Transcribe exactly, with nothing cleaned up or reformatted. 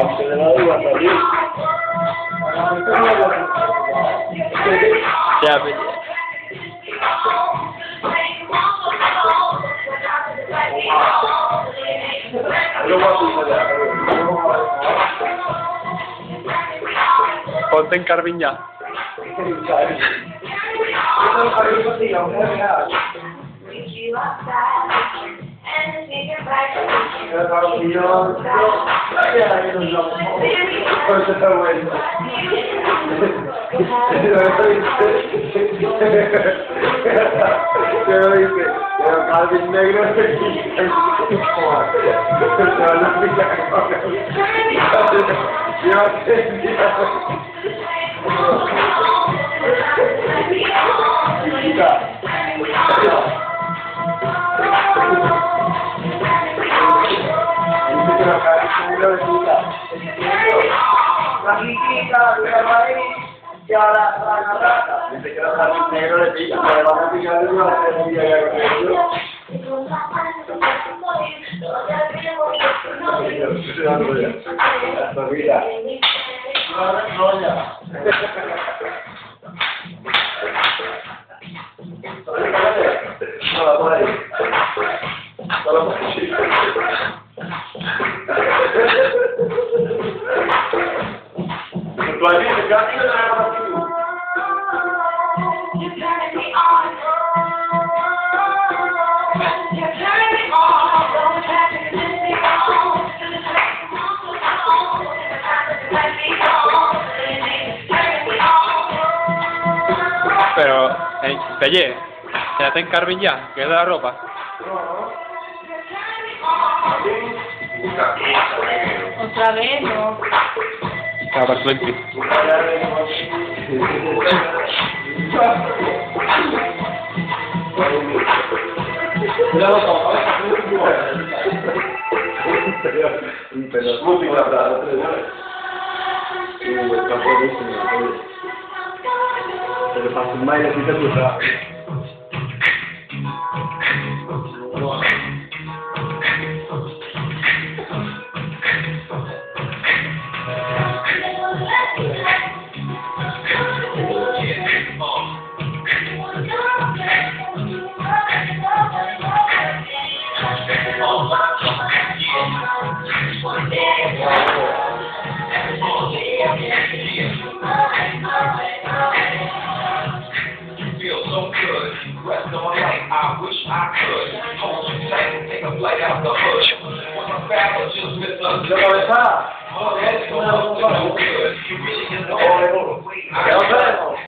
Se le va a dar a salir. Ya, pues. Ponte en Carvin ya. Pero dice, pero Calvin negro y ahora la garrata. Dice que los jardines negros le pican, pero le van a picar de una vez un día ya con ellos. Mira. No, ya. No, por ahí. Solo por ahí. Todavía se queda aquí de la gratitud. Pero, eh, Pelle, quédate en Carvin ya, que es de la ropa. Otra vez, no. Ah, per suerte. Pero música para los tres, está buenísimo. Pero para su madre sí te gusta. Feel so good, rest on life, I wish I could. Hold you tight and take a flight out the hood. When my family just misunderstood. Oh, that's no good. You really get the